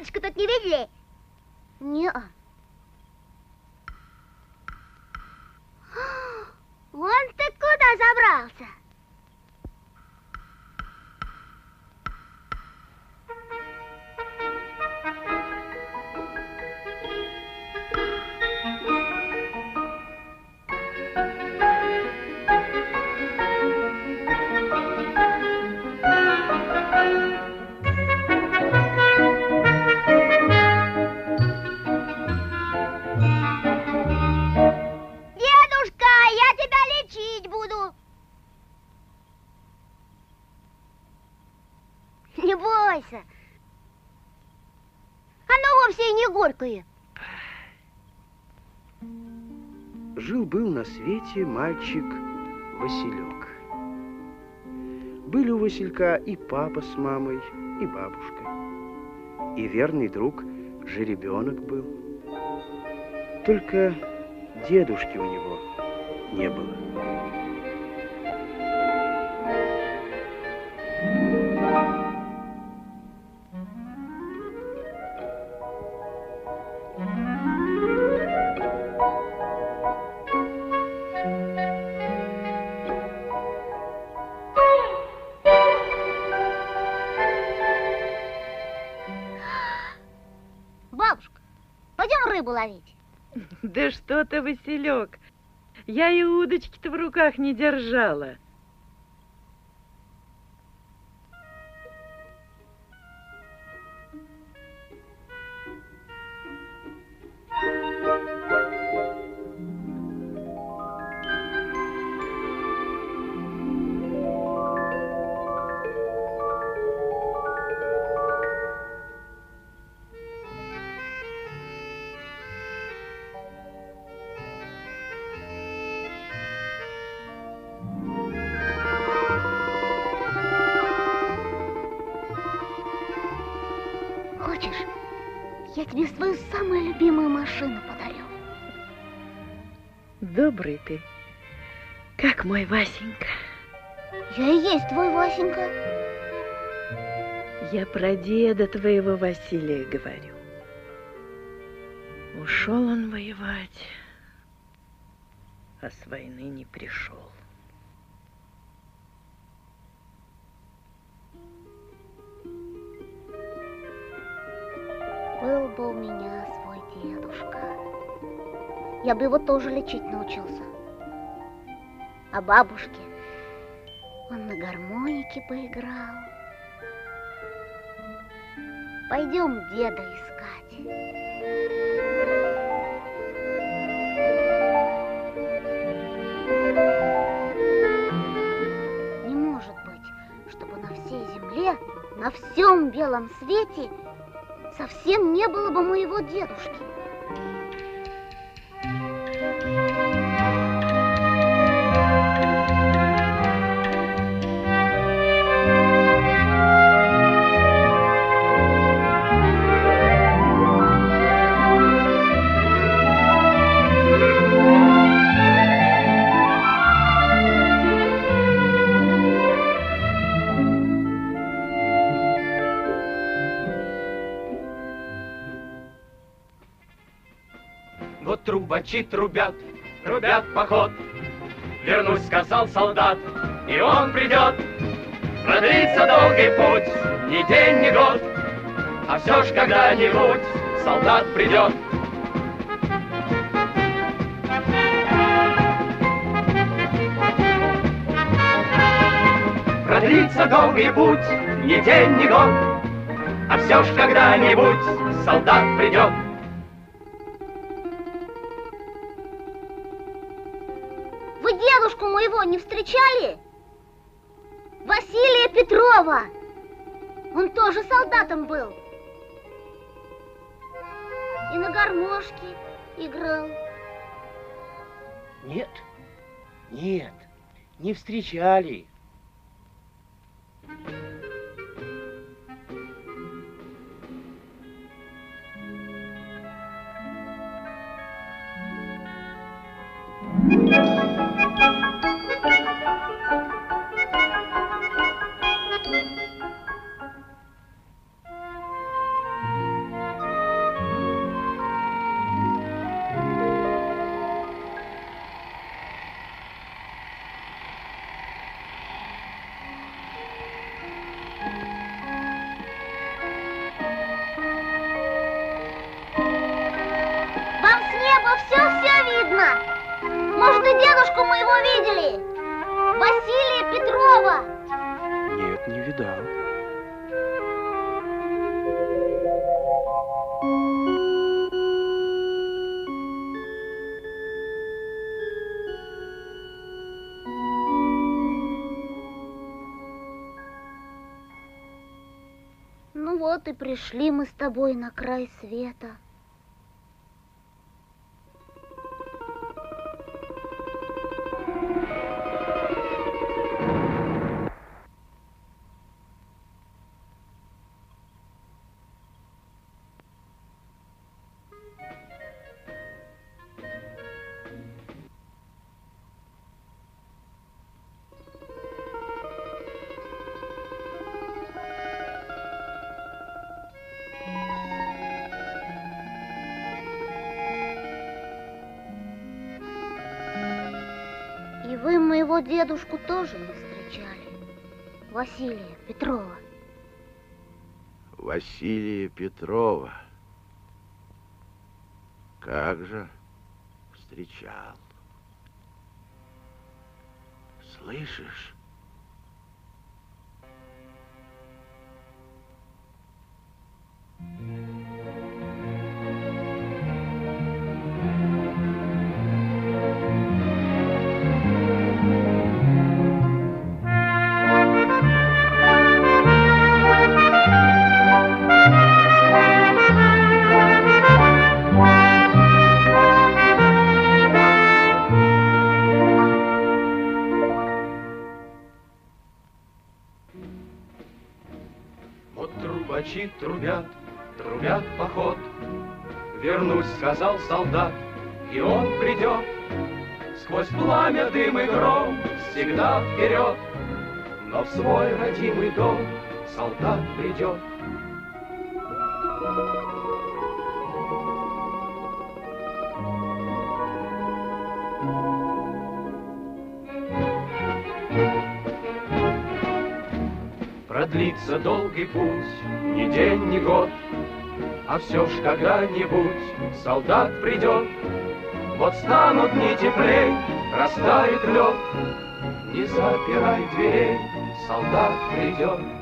дедушку тут не видели? Не-а. Вон ты куда забрался? Не бойся. Оно вовсе и не горькое. Жил-был на свете мальчик Василек. Были у Василька и папа с мамой, и бабушка. И верный друг жеребенок был. Только дедушки у него не было. Бабушка, пойдем рыбу ловить. Да что ты, Василек, я и удочки-то в руках не держала. Хочешь, я тебе свою самую любимую машину подарю? Добрый ты, как мой Васенька. Я и есть твой Васенька. Я про деда твоего Василия говорю. Ушел он воевать, а с войны не пришел. Был бы у меня свой дедушка. Я бы его тоже лечить научился. А бабушке он на гармонике поиграл. Пойдем деда искать. Не может быть, чтобы на всей земле, на всем белом свете совсем не было бы моего дедушки. Вот трубачи трубят, трубят поход. Вернусь, сказал солдат, и он придет. Продлится долгий путь, ни день, ни год, а все ж когда-нибудь солдат придет. Продлится долгий путь, ни день, ни год, а все ж когда-нибудь солдат придет. Вы дедушку моего не встречали? Василия Петрова. Он тоже солдатом был. И на гармошке играл. Нет, нет, не встречали. все видно. Может, и дедушку моего видели? Василия Петрова. Нет, не видал. Ну вот и пришли мы с тобой на край света. И вы моего дедушку тоже не встречали? Василия Петрова. Василия Петрова. Как же встречал. Слышишь? Вот трубачи трубят, трубят поход. Вернусь, сказал солдат, и он придет. Сквозь пламя, дым и гром всегда вперед. Но в свой родимый дом солдат придет. Продлится долгий путь, ни день, ни год, а все ж когда-нибудь солдат придет. Вот станут дни теплей, растает лед, не запирай дверей, солдат придет.